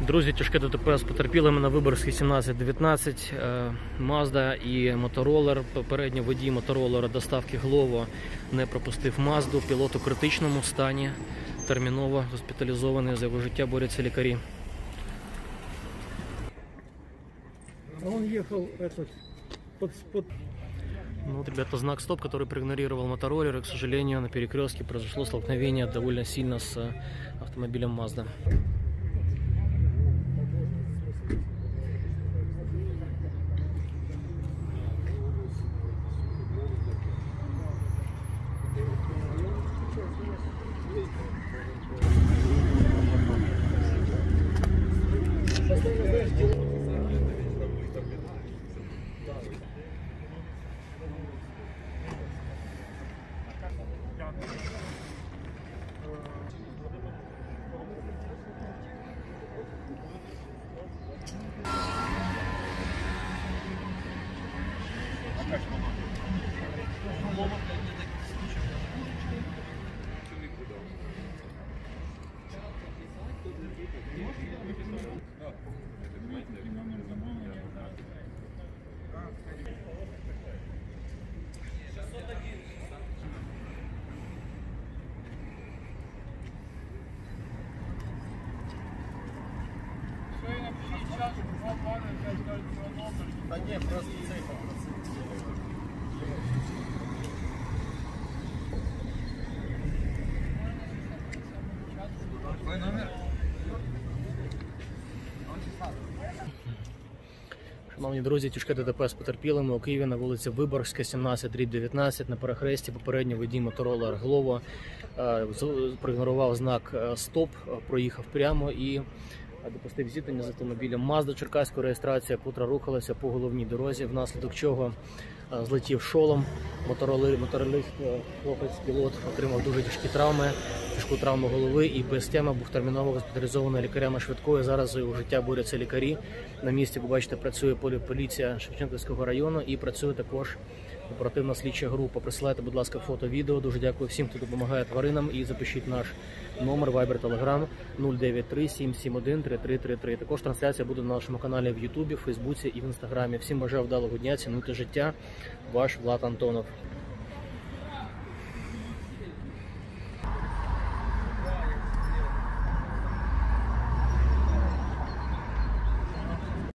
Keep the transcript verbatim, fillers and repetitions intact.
Друзі, тяжке ДТП з потерпілими на Виборгській сімнадцять дев'ятнадцять. Мазда і моторолер. Попередньо водій моторолера доставки Глово не пропустив Мазду. Пілот у критичному стані. Терміново госпіталізований. За його життя борються лікарі. Он ехал этот, под, под... Ну вот, ребята, знак стоп, который проигнорировал мотороллер. И, к сожалению, на перекрестке произошло столкновение довольно сильно с автомобилем Мазда. Да нет, просто цей попросил. Твой номер? Шановні друзі, тяжке ДТП з потерпілими у Києві на вулиці Виборгська, сімнадцять дев'ятнадцять. На перехресті попередньо водій мотороллер Глово проігнорував знак стоп, проїхав прямо і допустив зіткнення з автомобілем Мазда черкаської реєстрації, котра рухалася по головній дорозі, внаслідок чого злетів шолом. Моторолист, хлопець-пілот, отримав дуже тяжкі травми, тяжку травму голови і без тями був терміново госпіталізований лікарями швидкої. Зараз за його життя борються лікарі. На місці, ви бачите, працює поліція Шевченківського району і працює також оперативна слідча група. Присилайте, будь ласка, фото, відео. Дуже дякую всім, хто допомагає тваринам. І запишіть наш номер Viber, Telegram нуль дев'ять три сім сім один три три три три. Також трансляція буде на нашому каналі в Ютубі, Фейсбуці і в Інстаграмі. Всім бажаю вдалого дня, цінуйте життя. Ваш Влад Антонов.